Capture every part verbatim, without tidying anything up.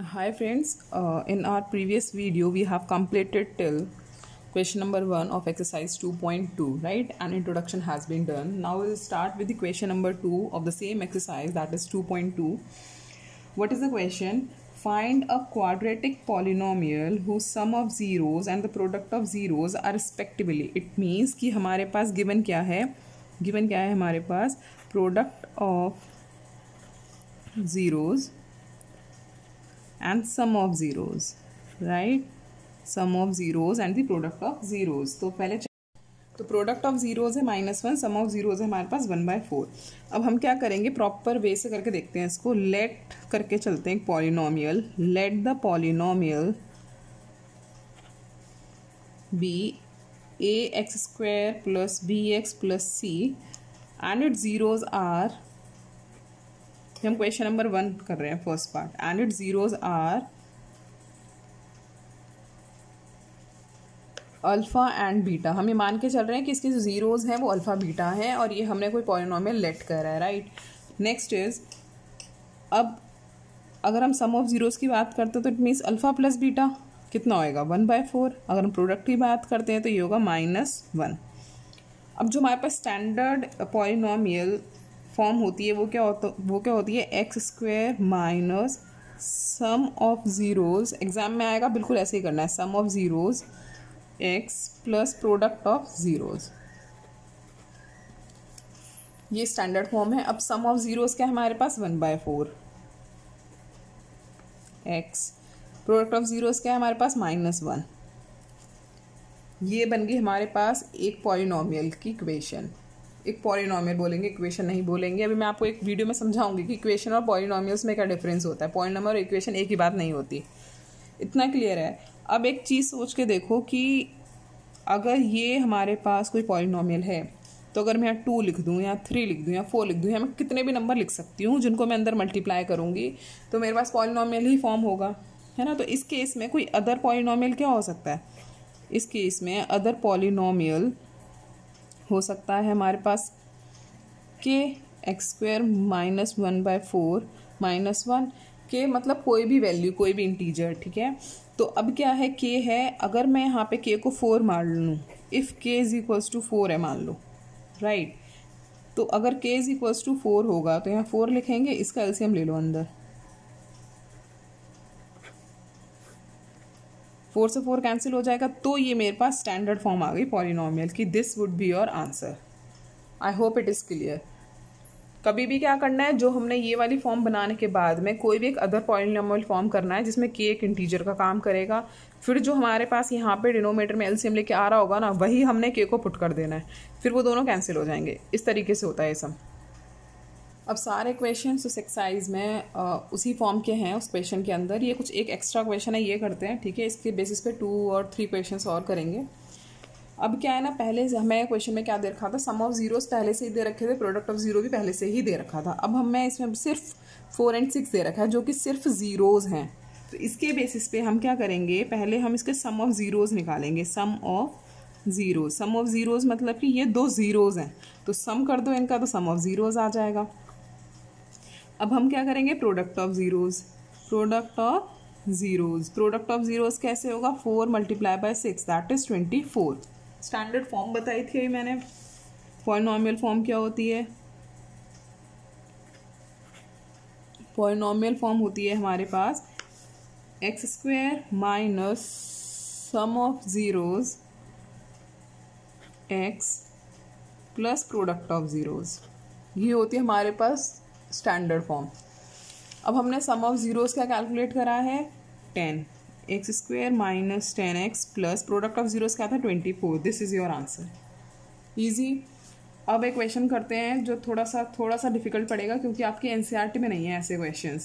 Hi friends, uh, in our previous video we have completed till question number one of exercise two point two, right? An introduction has been done. Now we'll start with the question number two of the same exercise, that is two point two. What is the question? Find a quadratic polynomial whose sum of zeros and the product of zeros are respectively. It means कि हमारे पास given क्या है? Given क्या है हमारे पास? Product of zeros and sum of zeros, right? Sum of zeros and the product of zeros. तो पहले तो प्रोडक्ट ऑफ जीरोज है minus one, sum of zeros है हमारे पास वन बाय फोर. अब हम क्या करेंगे, प्रॉपर वे से करके देखते हैं इसको. लेट करके चलते हैं polynomial. Let the polynomial be a x square plus b x plus c and it zeros are. हम क्वेश्चन नंबर वन कर रहे हैं, first part. And it zeros are alpha and beta. हम ये मान के चल रहे हैं कि इसके जो जीरोज हैं वो अल्फा बीटा हैं और ये हमने कोई पॉलिनोमियल लेट कर रहा है, राइट. नेक्स्ट इज, अब अगर हम सम ऑफ जीरोज की बात करते हैं तो it means alpha plus beta कितना होएगा, वन बाय फोर. अगर हम प्रोडक्ट की बात करते हैं तो ये होगा माइनस वन. अब जो हमारे पास स्टैंडर्ड पॉलिनोमियल फॉर्म होती है वो क्या होता वो क्या होती है x square minus sum of zeros. Exam में आएगा बिल्कुल ऐसे ही करना है, sum of zeros x plus product of zeros. ये स्टैंडर्ड फॉर्म है. अब सम ऑफ जीरोज क्या है हमारे पास, one by four x. Product of zeros क्या है हमारे पास, माइनस वन. ये बन गई हमारे पास एक पॉलिनोमियल की इक्वेशन. एक पॉलिनोमियल बोलेंगे, इक्वेशन नहीं बोलेंगे. अभी मैं आपको एक वीडियो में समझाऊंगी कि इक्वेशन और पॉलिनोमियल्स में क्या डिफरेंस होता है. पॉलिनोमियल और इक्वेशन एक ही बात नहीं होती. इतना क्लियर है. अब एक चीज़ सोच के देखो कि अगर ये हमारे पास कोई पॉलिनोमियल है तो अगर मैं यहाँ टू लिख दूँ या थ्री लिख दूँ या फोर लिख दूँ या मैं कितने भी नंबर लिख सकती हूँ जिनको मैं अंदर मल्टीप्लाई करूँगी तो मेरे पास पॉलिनोमियल ही फॉर्म होगा, है ना. तो इस केस में कोई अदर पॉलिनोमियल क्या हो सकता है, इस केस में अदर पॉलिनोमियल हो सकता है हमारे पास के x square minus one by four minus one के, मतलब कोई भी वैल्यू, कोई भी इंटीजर, ठीक है. तो अब क्या है, के है. अगर मैं यहाँ पे के को फोर मान लूँ, इफ़ के इज इक्वल्स टू फोर है मान लो, राइट. तो अगर के इज इक्वल्स टू फोर होगा तो यहाँ फोर लिखेंगे, इसका एलसीएम ले लो अंदर. फोर से फोर कैंसिल हो जाएगा. तो ये मेरे पास स्टैंडर्ड फॉर्म आ गई पॉलिनोमियल की. This would be your answer. I hope it is clear. कभी भी क्या करना है, जो हमने ये वाली फॉर्म बनाने के बाद में कोई भी एक अदर पॉलिनोमियल फॉर्म करना है जिसमें के एक इंटीजर का काम करेगा. फिर जो हमारे पास यहाँ पे डिनोमिनेटर में एलसीएम लेके आ रहा होगा ना, वही हमने के को पुट कर देना है. फिर वो दोनों कैंसिल हो जाएंगे. इस तरीके से होता है ये सब. अब सारे क्वेश्चन उस एक्सरसाइज में आ, उसी फॉर्म के हैं उस क्वेश्चन के अंदर. ये कुछ एक एक्स्ट्रा क्वेश्चन है, ये करते हैं, ठीक है. इसके बेसिस पे टू और थ्री क्वेश्चन और करेंगे. अब क्या है ना, पहले से हमें क्वेश्चन में क्या दे रखा था, सम ऑफ जीरोस पहले से ही दे रखे थे, प्रोडक्ट ऑफ जीरो भी पहले से ही दे रखा था. अब हमें इसमें सिर्फ फोर एंड सिक्स दे रखा है जो कि सिर्फ जीरोज हैं. तो इसके बेसिस पे हम क्या करेंगे, पहले हम इसके सम ऑफ जीरोज निकालेंगे. Sum of zeros, sum of zeros मतलब कि ये दो जीरोज हैं तो सम कर दो इनका तो सम ऑफ जीरोज आ जाएगा. अब हम क्या करेंगे, product of zeros. Product of zeros, product of zeros कैसे होगा, four multiply by six that is twenty four. Standard form बताई थी मैंने. पॉलिनोमियल फॉर्म क्या होती है, पॉलिनोमियल फॉर्म होती है हमारे पास x square minus sum of zeros x plus product of zeros. ये होती है हमारे पास स्टैंडर्ड फॉर्म. अब हमने सम ऑफ जीरोज का कैलकुलेट करा है ten. X square minus ten x plus product of zeros क्या था, twenty four. This is your answer. Easy. अब एक क्वेश्चन करते हैं जो थोड़ा सा थोड़ा सा डिफिकल्ट पड़ेगा क्योंकि आपके एनसीईआरटी में नहीं है ऐसे क्वेश्चंस.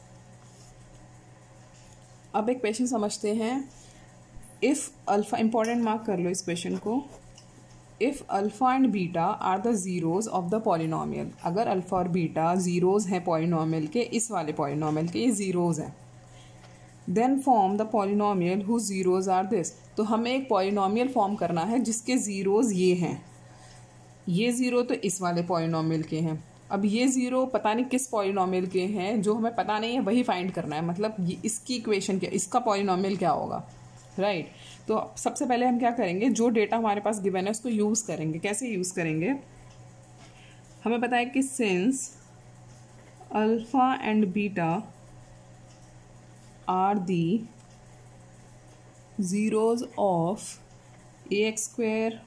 अब एक क्वेश्चन समझते हैं. इफ़ अल्फा, इंपॉर्टेंट मार्क कर लो इस क्वेश्चन को. If alpha and beta are the zeros of the polynomial. अगर अल्फा और बीटा जीरोज हैं पॉलिनोमियल के, इस वाले पॉलिनोमियल के ये जीरोज हैं, then form the polynomial whose zeros are this. तो हमें एक पॉलिनोमियल फॉर्म करना है जिसके जीरोज ये हैं. ये जीरो तो इस वाले पॉलिनोमियल के हैं अब ये ज़ीरो पता नहीं किस पॉलिनोमियल के हैं, जो हमें पता नहीं है वही फाइंड करना है, मतलब ये इसकी इक्वेशन क्या, इसका पॉलिनोमियल क्या होगा, राइट right? तो सबसे पहले हम क्या करेंगे, जो डेटा हमारे पास गिवन है उसको यूज़ करेंगे। कैसे यूज़ करेंगे, हमें पता है कि since alpha and beta are the zeros of a x square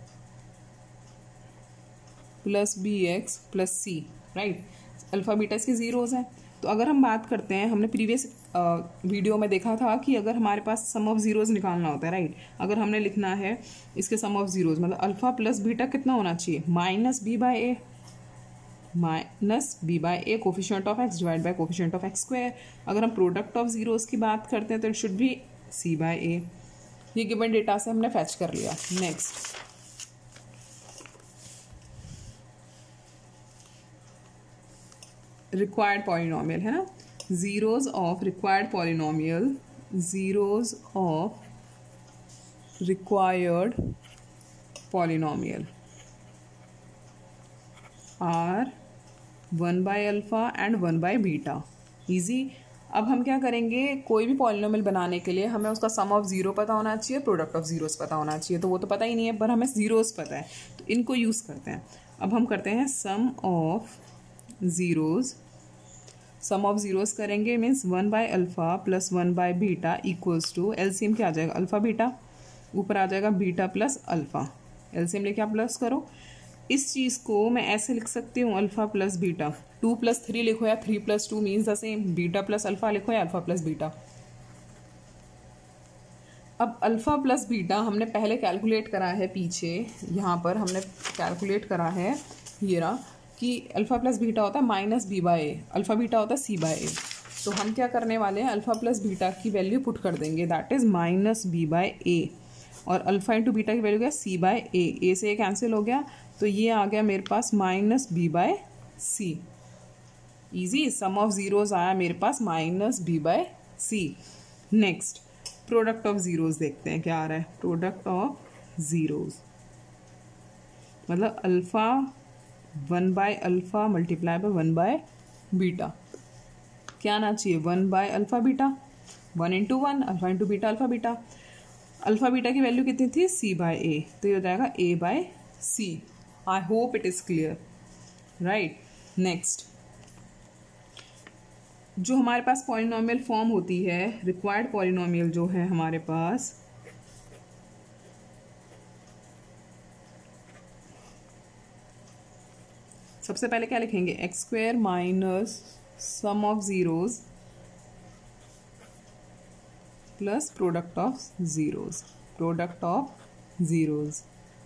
plus b x plus c, right, alpha beta इसके ज़ीरोज़ हैं। तो अगर हम बात करते हैं, हमने प्रीवियस वीडियो में देखा था कि अगर हमारे पास सम ऑफ ज़ीरोज़ निकालना होता है, राइट, अगर हमने लिखना है इसके सम ऑफ ज़ीरोज़, मतलब अल्फ़ा प्लस बीटा कितना होना चाहिए, minus b by a, minus b by a coefficient of x divide by coefficient of x square. अगर हम प्रोडक्ट ऑफ ज़ीरोज़ की बात करते हैं तो it should be c by a. ये गिवन डेटा से हमने फैच कर लिया। नेक्स्ट, रिक्वायर्ड पॉलिनोमियल है ना, zeros of required polynomial, zeros of required polynomial are one by alpha and one by beta. Easy. अब हम क्या करेंगे, कोई भी पॉलिनोमियल बनाने के लिए हमें उसका सम ऑफ ज़ीरो पता होना चाहिए, प्रोडक्ट ऑफ ज़ीरोज़ पता होना चाहिए, तो वो तो पता ही नहीं है, पर हमें ज़ीरोज़ पता है, तो इनको यूज़ करते हैं। अब हम करते हैं sum of zeros, sum of zeros करेंगे means one by alpha plus one by beta equals to, LCM क्या आ जाएगा, अल्फ़ा बीटा, ऊपर आ जाएगा बीटा प्लस अल्फ़ा, एलसीएम लेके आप प्लस करो। इस चीज़ को मैं ऐसे लिख सकती हूँ, alpha plus beta, two plus three लिखो या three plus two means the same, beta plus alpha लिखो या अल्फ़ा प्लस बीटा। अब अल्फ़ा प्लस बीटा हमने पहले कैलकुलेट करा है, पीछे यहाँ पर हमने कैलकुलेट करा है ये रहा, कि अल्फ़ा प्लस बीटा होता है minus b by a, alpha beta होता है सी बाई ए। तो हम क्या करने वाले हैं, अल्फ़ा प्लस बीटा की वैल्यू पुट कर देंगे, that is minus b by a, और अल्फ़ा इंटू बीटा की वैल्यू क्या, सी बाई ए, ए से ए कैंसिल हो गया, तो ये आ गया मेरे पास minus b by c. Easy, sum of zeros आया मेरे पास minus b by c. Next, product of zeros देखते हैं क्या आ रहा है, प्रोडक्ट ऑफ ज़ीरोज़ मतलब alpha one by alpha multiply by one by beta, क्या आना चाहिए, one by alpha beta, one into one, alpha into beta, alpha beta. Alpha beta की वैल्यू कितनी थी, सी बाय ए, तो ये हो जाएगा a by c. I hope it is clear, right. Next, जो हमारे पास पॉलिनोमियल फॉर्म होती है, रिक्वायर्ड पॉलिनोमियल जो है हमारे पास, सबसे पहले क्या लिखेंगे, x square minus sum of zeros plus product of zeros, product of zeros.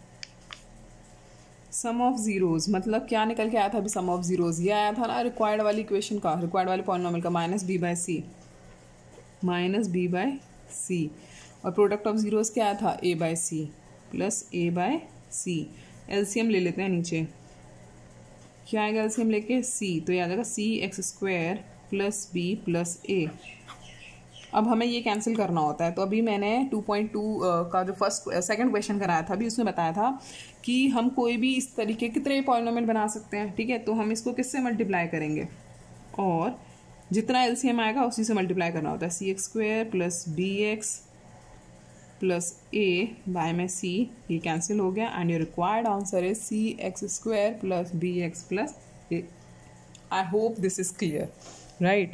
Sum of zeros मतलब क्या निकल के आया था अभी, सम ऑफ ज़ीरोज़ ये आया था ना रिक्वायर्ड वाली इक्वेशन का, रिक्वायर्ड वाले पॉलिनोमियल का, minus b by c, minus b by c, और प्रोडक्ट ऑफ ज़ीरोज़ क्या आया था, a by c plus a by c. LCM ले लेते हैं नीचे, क्या आएगा एलसीएम लेके, सी, तो ये आ जाएगा c x square plus b plus a. अब हमें ये कैंसिल करना होता है, तो अभी मैंने टू पॉइंट टू का जो फर्स्ट सेकंड क्वेश्चन कराया था, अभी उसमें बताया था कि हम कोई भी इस तरीके कितने पॉलिनोमियल बना सकते हैं, ठीक है। तो हम इसको किससे मल्टीप्लाई करेंगे, और जितना एलसीएम आएगा उसी से मल्टीप्लाई करना होता है, c x square plus b x plus a by में सी, ये कैंसिल हो गया, and your required answer is c x square plus b x plus a. I hope this is clear, right.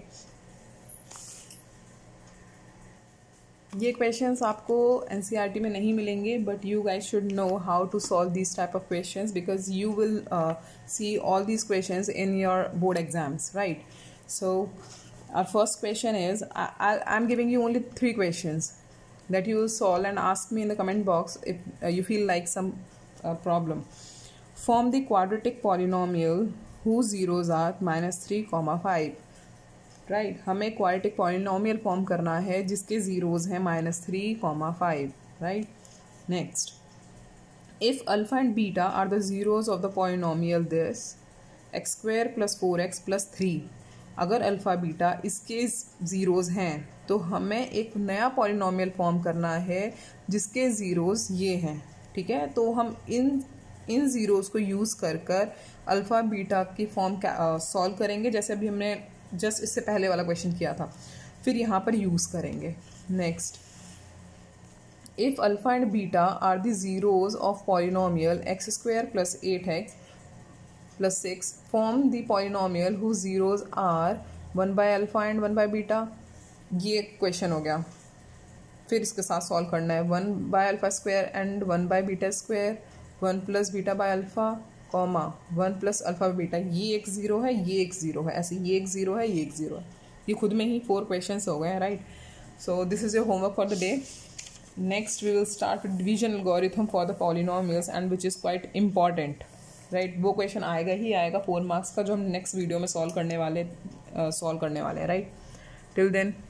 ये questions आपको NCERT में नहीं मिलेंगे, but you guys should know how to solve this type of questions, because you will see all these questions in your board exams, right? So our first question is, I, I, I'm giving you only three questions that you solve and ask me in the comment box if uh, you feel like some uh, problem. Form the quadratic polynomial whose zeros are minus three comma five. Right, हमें quadratic polynomial form करना है जिसके zeros हैं minus three comma five, right. Next, if alpha and beta are the zeros of the polynomial this x square plus four x plus three, अगर alpha beta इसके zeros हैं तो हमें एक नया पॉलिनोमियल फॉर्म करना है जिसके ज़ीरोज़ ये हैं, ठीक है। तो हम इन इन ज़ीरोज़ को यूज़ कर कर अल्फ़ा बीटा की फॉर्म सॉल्व करेंगे, जैसे अभी हमने जस्ट इससे पहले वाला क्वेश्चन किया था, फिर यहाँ पर यूज़ करेंगे। Next, if alpha and beta are the zeros of polynomial x square plus eight x plus six, form the polynomial whose zeros are one by alpha and one by beta. ये question हो गया। फिर इसके साथ solve करना है, one by alpha square and one by beta square, one plus beta by alpha comma one plus alpha by beta. ये एक ज़ीरो है, ये एक ज़ीरो है, ऐसे ये एक ज़ीरो है, ये एक ज़ीरो है। ये खुद में ही फोर क्वेश्चंस हो गए हैं, right. So this is your homework for the day. Next we will start with division algorithm for the polynomials and which is quite important, right. वो क्वेश्चन आएगा ही आएगा फोर मार्क्स का, जो हम नेक्स्ट वीडियो में सॉल्व करने वाले सॉल्व करने वाले हैं, राइट। Till then